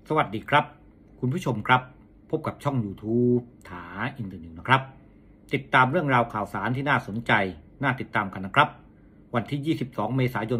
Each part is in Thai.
สวัสดีครับคุณผู้ชมครับพบกับช่อง YouTube ถาอินเตอร์นิวนะครับติดตามเรื่องราวข่าวสารที่น่าสนใจน่าติดตามกันนะครับวันที่ 22 เมษายน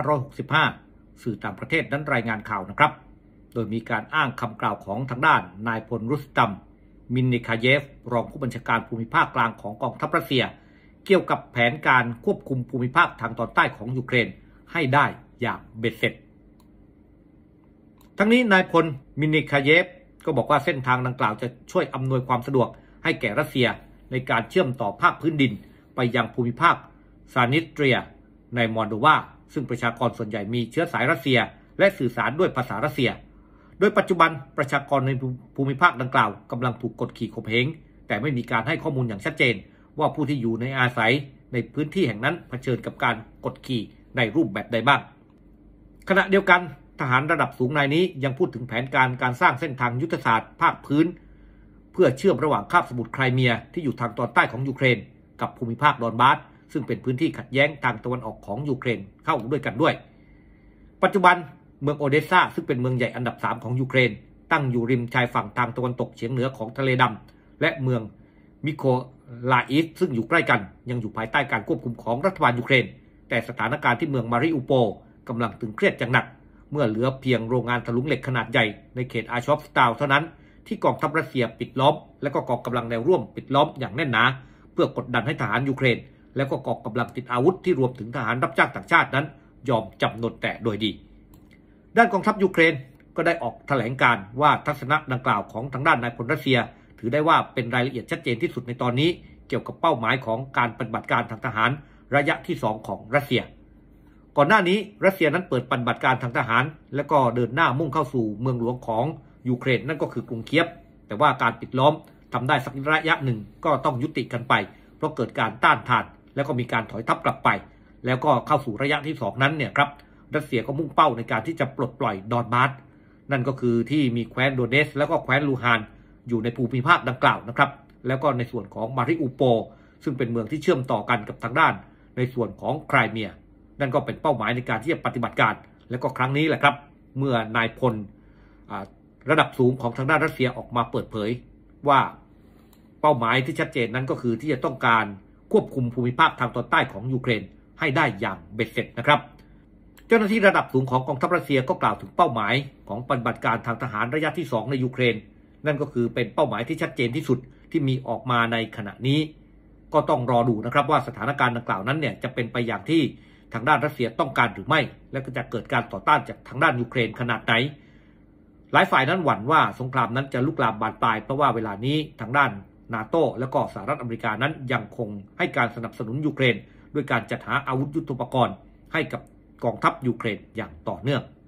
2565 สื่อต่างประเทศนั้นรายงานข่าวนะครับโดยมีการอ้างคำกล่าวของทางด้านนายพลรุสตัมมินนิคาเยฟรองผู้บัญชาการภูมิภาคกลางของกองทัพรัสเซียเกี่ยวกับแผนการควบคุมภูมิภาคทางตอนใต้ของยูเครนให้ได้อย่างเบ็ดเสร็จทั้งนี้นายพลมินนิคาเยฟก็บอกว่าเส้นทางดังกล่าวจะช่วยอำนวยความสะดวกให้แก่รัสเซียในการเชื่อมต่อภาคพื้นดินไปยังภูมิภาคซานิสเตรียในมอลโดวาซึ่งประชากรส่วนใหญ่มีเชื้อสายรัสเซียและสื่อสารด้วยภาษารัสเซียโดยปัจจุบันประชากรในภูมิภาคดังกล่าวกำลังถูกกดขี่ข่มเหงแต่ไม่มีการให้ข้อมูลอย่างชัดเจนว่าผู้ที่อยู่ในอาศัยในพื้นที่แห่งนั้นเผชิญกับการกดขี่ในรูปแบบใดบ้างขณะเดียวกันทหารระดับสูงนายนี้ยังพูดถึงแผนการสร้างเส้นทางยุทธศาสตร์ภาคพื้นเพื่อเชื่อมระหว่างคาบสมุทรไครเมียที่อยู่ทางตอนใต้ของยูเครนกับภูมิภาคดอนบาสซึ่งเป็นพื้นที่ขัดแย้งทางตะวันออกของยูเครนเข้าด้วยกันด้วยปัจจุบันเมืองโอเดสซาซึ่งเป็นเมืองใหญ่อันดับ3ของยูเครนตั้งอยู่ริมชายฝั่งทางตะวันตกเฉียงเหนือของทะเลดำและเมืองมิโคลาอิฟซึ่งอยู่ใกล้กันยังอยู่ภายใต้การควบคุมของรัฐบาลยูเครนแต่สถานการณ์ที่เมืองมาริอูโปลกำลังตึงเครียดอย่างหนักเมื่อเหลือเพียงโรงงานถลุงเหล็กขนาดใหญ่ในเขตอาชอฟสตาลเท่านั้นที่กองทัพรัสเซียปิดล้อมและก็กองกำลังแนวร่วมปิดล้อมอย่างแน่นหนาเพื่อกดดันให้ทหารยูเครนและก็กองกำลังติดอาวุธที่รวมถึงทหารรับจ้างต่างชาตินั้นยอมจำนนแต่โดยดีด้านกองทัพยูเครนก็ได้ออกแถลงการว่าทัศนะดังกล่าวของทางด้านนายพลรัสเซียถือได้ว่าเป็นรายละเอียดชัดเจนที่สุดในตอนนี้เกี่ยวกับเป้าหมายของการปฏิบัติการทางทหารระยะที่2ของรัสเซียก่อนหน้านี้รัสเซียนั้นเปิดปฏิบัติการทางทหารและก็เดินหน้ามุ่งเข้าสู่เมืองหลวงของยูเครนนั่นก็คือกรุงเคียฟแต่ว่าการปิดล้อมทำได้สักระยะหนึ่งก็ต้องยุติกันไปเพราะเกิดการต้านทานแล้วก็มีการถอยทัพกลับไปแล้วก็เข้าสู่ระยะที่2นั้นเนี่ยครับรัสเซียก็มุ่งเป้าในการที่จะปลดปล่อยดอนบาสนั่นก็คือที่มีแคว้นโดเนสแล้วก็แคว้นลูฮานอยู่ในภูมิภาคดังกล่าวนะครับแล้วก็ในส่วนของมาริอูโปลซึ่งเป็นเมืองที่เชื่อมต่อกันกับทางด้านในส่วนของไครเมียนั่นก็เป็นเป้าหมายในการที่จะปฏิบัติการและก็ครั้งนี้แหละครับเมื่อนายพลระดับสูงของทางด้านรัสเซียออกมาเปิดเผยว่าเป้าหมายที่ชัดเจนนั้นก็คือที่จะต้องการควบคุมภูมิภาคทางตอนใต้ของยูเครนให้ได้อย่างเบ็ดเสร็จนะครับเจ้าหน้าที่ระดับสูงของกองทัพรัสเซียก็กล่าวถึงเป้าหมายของปฏิบัติการทางทหารระยะที่2ในยูเครนนั่นก็คือเป็นเป้าหมายที่ชัดเจนที่สุดที่มีออกมาในขณะนี้ก็ต้องรอดูนะครับว่าสถานการณ์ดังกล่าวนั้นเนี่ยจะเป็นไปอย่างที่ทางด้านรัสเซียต้องการหรือไม่และก็จะเกิดการต่อต้านจากทางด้านยูเครนขนาดไหนหลายฝ่ายนั้นหวั่นว่าสงครามนั้นจะลุกลามบานปลายเพราะว่าเวลานี้ทางด้านนาโต้และก็สหรัฐอเมริกานั้นยังคงให้การสนับสนุนยูเครนด้วยการจัดหาอาวุธยุทโธปกรณ์ให้กับกองทัพยูเครนอย่างต่อเนื่อง